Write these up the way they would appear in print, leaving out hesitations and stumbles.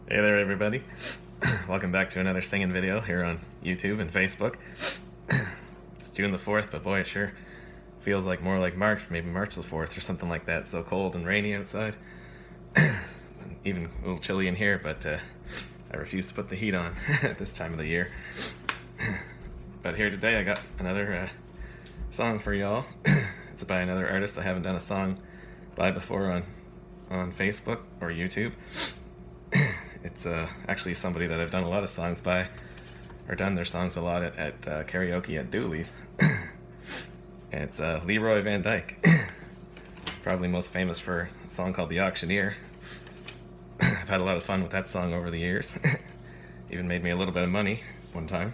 Hey there, everybody. Welcome back to another singing video here on YouTube and Facebook. It's June the 4th, but boy, it sure feels like more like March, maybe March the 4th or something like that. It's so cold and rainy outside. Even a little chilly in here, but I refuse to put the heat on at this time of the year. But here today I got another song for y'all. It's by another artist I haven't done a song by before on Facebook or YouTube. It's actually somebody that I've done a lot of songs by, or done their songs a lot at karaoke at Dooley's. It's Leroy Van Dyke. Probably most famous for a song called The Auctioneer. I've had a lot of fun with that song over the years. Even made me a little bit of money one time.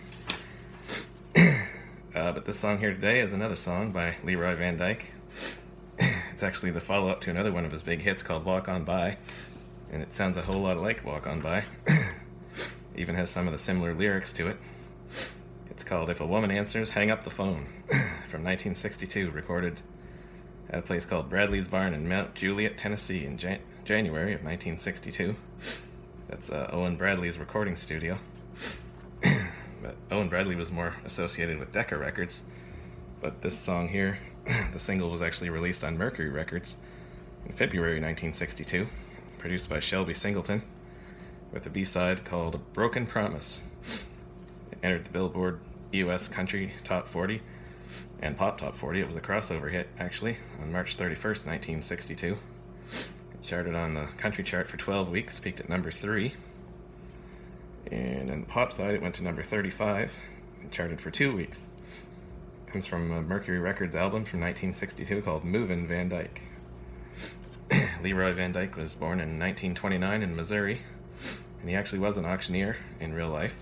But this song here today is another song by Leroy Van Dyke. It's actually the follow-up to another one of his big hits called Walk On By. And it sounds a whole lot like Walk On By. Even has some of the similar lyrics to it. It's called If a Woman Answers, Hang Up the Phone, from 1962, recorded at a place called Bradley's Barn in Mount Juliet, Tennessee in January of 1962. That's Owen Bradley's recording studio. But Owen Bradley was more associated with Decca Records. But this song here, the single was actually released on Mercury Records in February 1962. Produced by Shelby Singleton, with a B-side called Broken Promise. It entered the Billboard US Country Top 40 and Pop Top 40. It was a crossover hit, actually, on March 31st, 1962. It charted on the country chart for 12 weeks, peaked at number 3. And on the pop side, it went to number 35 and charted for 2 weeks. It comes from a Mercury Records album from 1962 called Movin Van Dyke. Leroy Van Dyke was born in 1929 in Missouri, and he actually was an auctioneer in real life.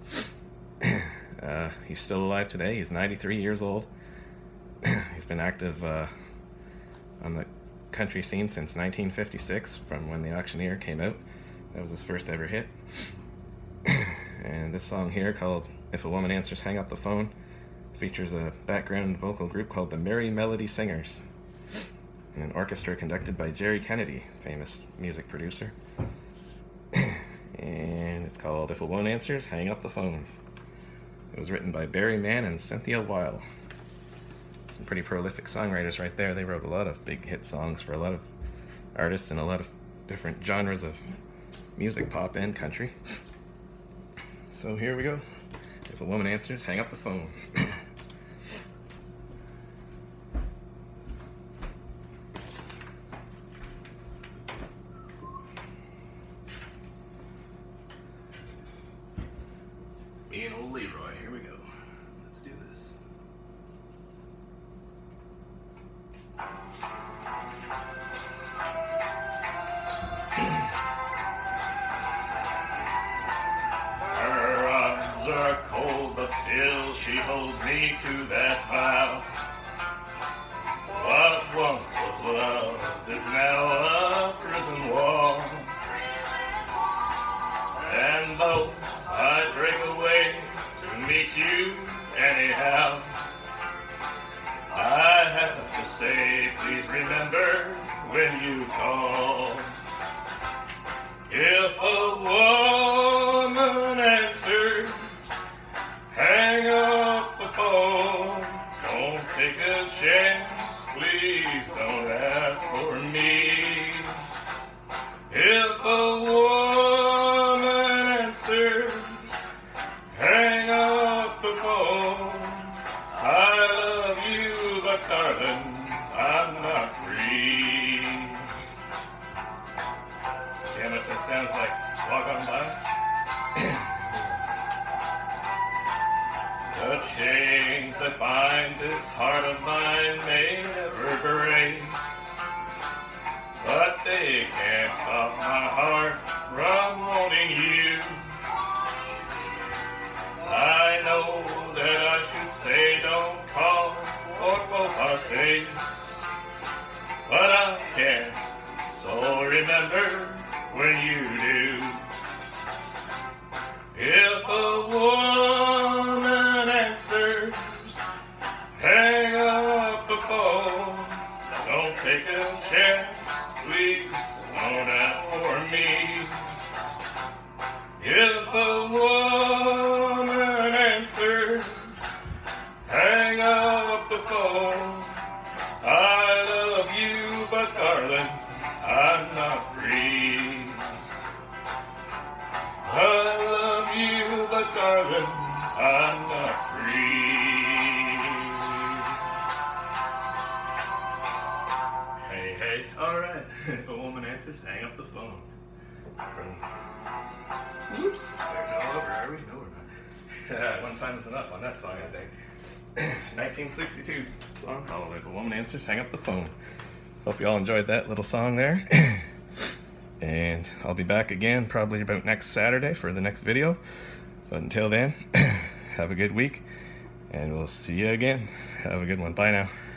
He's still alive today. He's 93 years old. He's been active on the country scene since 1956, from when The Auctioneer came out. That was his first ever hit. And this song here, called If a Woman Answers, Hang Up the Phone, features a background vocal group called the Merry Melody Singers, and an orchestra conducted by Jerry Kennedy, famous music producer. And it's called If a Woman Answers, Hang Up the Phone. It was written by Mann and Cynthia Weil. Some pretty prolific songwriters right there. They wrote a lot of big hit songs for a lot of artists in a lot of different genres of music, pop and country. So here we go. If a Woman Answers, Hang Up the Phone. Me and old Leroy, here we go. Let's do this. Her arms are cold, but still she holds me to that vow. What once was love is now a prison wall. And though I break away to meet you anyhow, I have to say, please remember when you call. If a woman answers, hang up the phone. Don't take a chance, please don't ask for me. If a woman answers, hang up the phone. I love you, but darling, I'm not free. See how much that sounds like Walk On By? The chains that bind this heart of mine may never break, but they can't stop my heart from wanting you. I know that I should say don't call for both our sakes, but I can't, so remember when you do. If a woman answers, hang up the phone. Don't take a chance, please don't ask for me. If a woman answers, hang up the phone. Whoops, starting all over, are we? No, we're not. One time is enough on that song, I think. 1962 song called If a Woman Answers, Hang Up the Phone. Hope you all enjoyed that little song there. And I'll be back again probably about next Saturday for the next video. But until then, have a good week, and we'll see you again. Have a good one. Bye now.